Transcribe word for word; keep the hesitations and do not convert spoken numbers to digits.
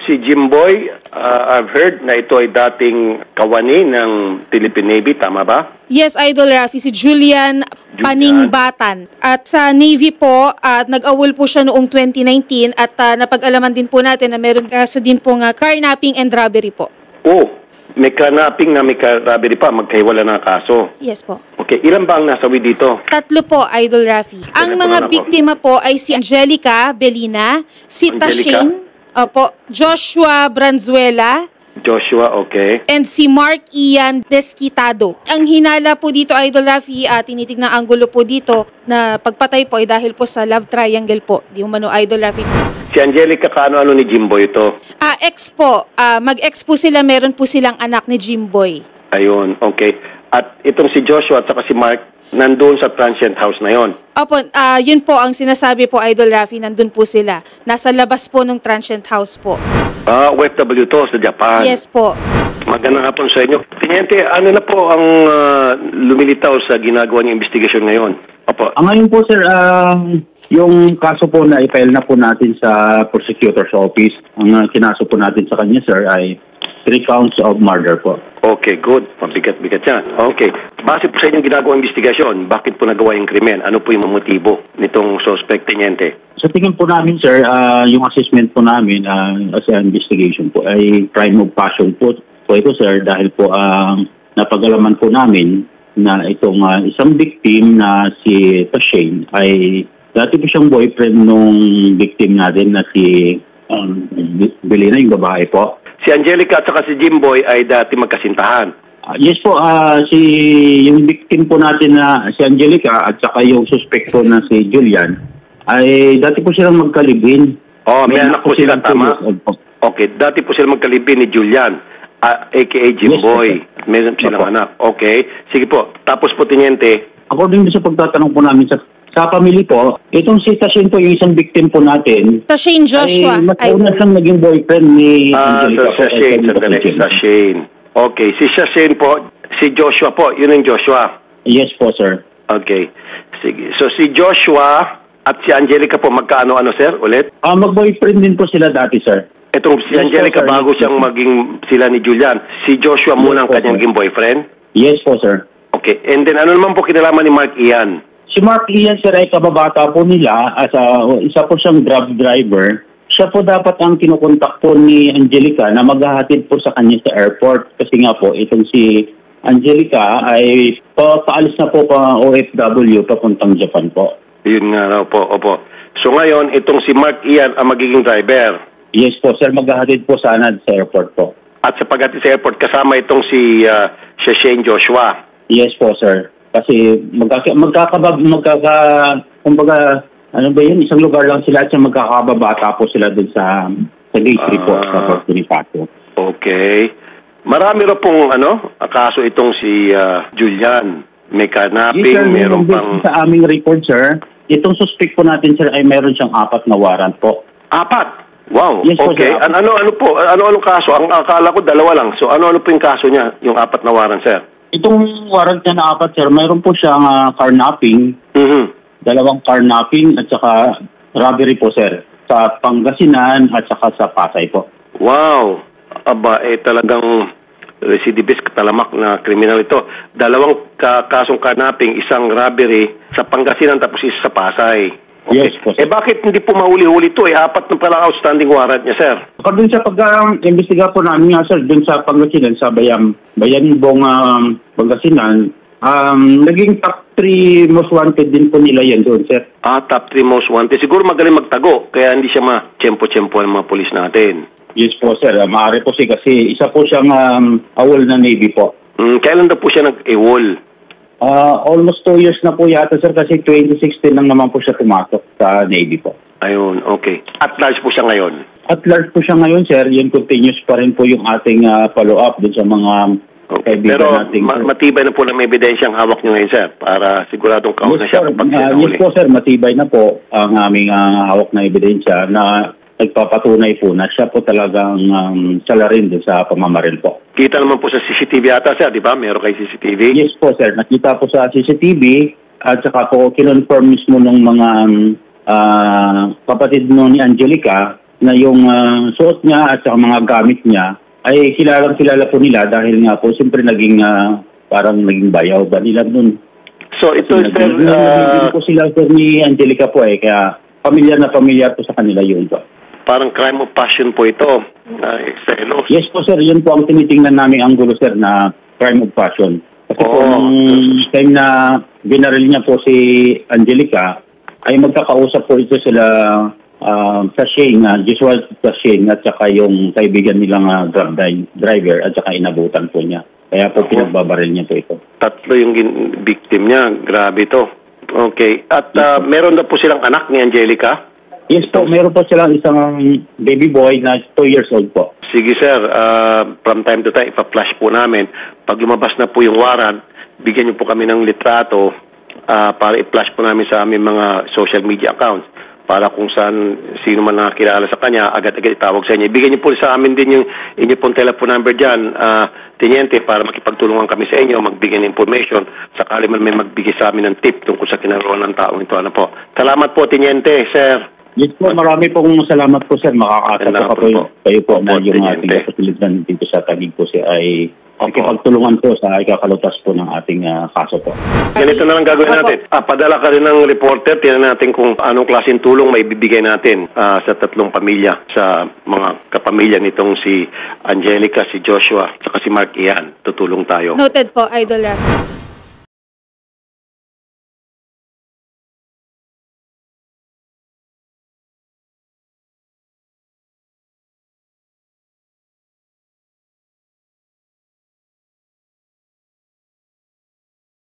si Jimboy, uh, I've heard na ito ay dating kawani ng Philippine Navy, tama ba? Yes, Idol Rafi, si Julian, Julian Paningbatan. At sa Navy po, at uh, nag-awol po siya noong twenty nineteen at uh, napag-alaman din po natin na meron kaso din po nga carnapping and robbery po. Oh, may carnapping na may robbery pa, magkahiwala na kaso. Yes po. Okay, ilan ba ang nasawi dito? Tatlo po, Idol Rafi. Ang mga biktima po ay si Angelica Belina, si Tashin, opo, Joshua Branzuela, Joshua, okay. and si Mark Ian Desquitado. Ang hinala po dito, Idol Rafi, at uh, tinitignan anggulo po dito na pagpatay po ay dahil po sa love triangle po. Di umano, Idol Rafi. Si Angelica, kaano-ano ni Jimboy ito? Ah, uh, ex po. Uh, mag-ex po sila, meron po silang anak ni Jimboy. Ayun, okay. At itong si Joshua at saka si Mark, nandun sa transient house na yon. Opo, uh, yun po ang sinasabi po, Idol Rafi, nandun po sila. Nasa labas po ng transient house po. Ah, O F W to sa Japan. Yes po. Magandang hapon sa inyo. Teniente, ano na po ang uh, lumilitaw sa ginagawa niyong investigasyon ngayon? Opo. Ang ngayon po, sir, um, yung kaso po na i-file na po natin sa prosecutor's office, ang uh, kinaso po natin sa kanya, sir, ay three counts of murder po. Okay, good. Mabigat-bigat yan. Okay. Base po sa inyong ginagawang investigasyon, bakit po nagawa yung krimen? Ano po yung motibo nitong suspect, Teniente? Sa tingin po namin, sir, uh, yung assessment po namin uh, as an investigation po ay crime of passion po. Po ito, sir, dahil po ang uh, napag-alaman po namin na itong uh, isang victim na si Tashin ay dati po siyang boyfriend nung victim natin na si um, Belina, yung babae po. Si Angelica at saka si Jimboy ay dati magkasintahan. Uh, yes po, uh, si yung victim po natin na si Angelica at saka yung suspect po na si Julian ay dati po silang magkalibin. Oh, may, may anak po sila, tama? Okay, dati po silang magkalibin ni Julian, uh, a k a. Jimboy. Yes, meron silang Opo. anak. Okay, sige po. Tapos po, Teniente. According sa pagtatanong po namin sa Sa family po, itong si Tashin po, yung isang victim po natin. Tashin Joshua. Ay, matauna siyang naging boyfriend ni Ah, Angelica. sa Shane, sa galing sa Shane. Okay, si Shane po, si Joshua po, yun yung Joshua. Yes po, sir. Okay, sige. So si Joshua at si Angelica po, magkaano-ano, sir, ulit? Ah, mag-boyfriend din po sila dati, sir. Itong si Yes, Angelica, po, sir. bago siyang maging sila ni Julian, si Joshua Yes, muna ang po, kanyang sir. naging boyfriend? Yes po, sir. Okay, and then ano naman po kinalaman ni Mark Ian? Si Mark Ian, sir, ay kababata po nila as a, isa po siyang grab driver. Siya po dapat ang kinukontak po ni Angelica na maghahatid po sa kanya sa airport. Kasi nga po, itong si Angelica ay pa, paalis na po pa O F W papuntang Japan po. Yun nga raw po, opo. So ngayon, itong si Mark Ian ang magiging driver. Yes po, sir, maghahatid po sana sa airport po. At sa paghatid sa airport, kasama itong si, uh, si Shane Joshua. Yes po, sir. Kasi magkaka, magkakabab, magkaka, kumbaga, ano ba yun, isang lugar lang sila at magkakababata po sila dun sa, sa gate three po, sa Port Bonifacio. Okay. Marami rin pong, ano, kaso itong si uh, Julian. May kidnapping, yes, sir, meron pang... Sa aming report, sir, itong suspect po natin, sir, ay meron siyang apat na warrant po. Apat? Wow. Yes, po, okay. sir, An ano, ano po, ano, anong kaso? Ang akala ko dalawa lang. So, ano, ano po yung kaso niya, yung apat na warrant, sir? Itong warrant niya na apat, sir, mayroon po siyang uh, carnapping, mm-hmm. dalawang carnapping at saka robbery po, sir, sa Pangasinan at saka sa Pasay po. Wow. Aba, eh talagang recidivist, katalamak na kriminal ito. Dalawang ka kasong carnapping, isang robbery sa Pangasinan tapos isa sa Pasay. Okay. Yes po, sir. Eh bakit hindi po mahuli-huli ito? Eh apat na pala outstanding warrant niya, sir. Kapag dun sa pag-imbestiga po namin nga, sir, dun sa Pangasinan, sa Bayam, Bayanibong um, Pangasinan, um, naging top three most wanted din po nila yan doon, sir. Ah, top three most wanted. Siguro magaling magtago, kaya hindi siya ma-tsempo-tsempo ng mga polis natin. Yes po, sir. Uh, maaari po siya kasi isa po siyang um, awol na Navy po. Mm, kailan daw po siya nag-ewol? Uh, almost two years na po yata, sir, kasi twenty sixteen lang naman po siya pumasok sa Navy po. Ayun, okay. At large po siya ngayon? At large po siya ngayon, sir. Yun, continuous pa rin po yung ating uh, follow-up dun sa mga okay. kaibigan Pero nating... ma matibay na po ng ebidensyang hawak niyo ngayon, sir, para siguradong kauna yes, siya sir. kapag siya Uh, nahuli. yes po, sir. Matibay na po ang aming uh, hawak na ebidensya na nagpapatunay po na siya po talagang um, salarin din sa pamamaril po. Kita naman po sa C C T V ata, sir, di ba? Meron kay C C T V? Yes po, sir. Nakita po sa C C T V at saka po kinonfirm mismo ng mga uh, kapatid no ni Angelica na yung ah, suot niya at saka mga gamit niya ay kilalang kilala po nila dahil nga po siyempre naging ah, parang naging bayaw ba nila nun. So ito, Kasi sir, naging- ah, naging po sila sir ni Angelica po eh, kaya pamilyar na pamilyar po sa kanila yun po. parang crime of passion po ito. Uh, selos. Yes po sir, yun po ang tinitingnan namin ang gulo sir na crime of passion. Kasi po Oo. nung time na binaril niya po si Angelica, ay magkakausap po ito sila uh, sa Shane, uh, Joshua sa Shane at saka yung kaibigan nilang uh, grab di- driver at saka inabutan po niya. Kaya po Oo. pinagbabaril niya po ito. Tatlo yung gin- victim niya. Grabe to. Okay. At uh, meron na po silang anak ni Angelica? Yes po, meron po silang isang baby boy na two years old po. Sige sir, uh, from time to time, ipa-flash po namin. Pag lumabas na po yung warrant, bigyan niyo po kami ng litrato uh, para i-flash po namin sa aming mga social media accounts para kung saan sino man nakakilala sa kanya, agad-agad itawag sa inyo. Ibigay niyo po sa amin din yung inyo pong telephone number dyan, uh, Teniente, para makipagtulungan kami sa inyo, magbigay ng information, sakali man may magbigay sa amin ng tip tungkol sa kinaroon ng taong ito. Ano po? Salamat po, Teniente, sir. Yes po, marami pong salamat po sir. Makakasap Salamat po kayo, po. kayo po na Opo, yung ating Teniente. kapatilidan dito sa Taguig po siya ay Opo. nakipagtulungan po sa ikakalutas po ng ating ah, kaso po. Ganito na lang gagawin Opo. natin. Ah, padala ka rin ng reporter, tingnan natin kung anong klaseng tulong may bibigay natin ah, sa tatlong pamilya, sa mga kapamilya nitong si Angelica, si Joshua, saka si Mark Ian. Tutulong tayo. Noted po, Idol Rafi.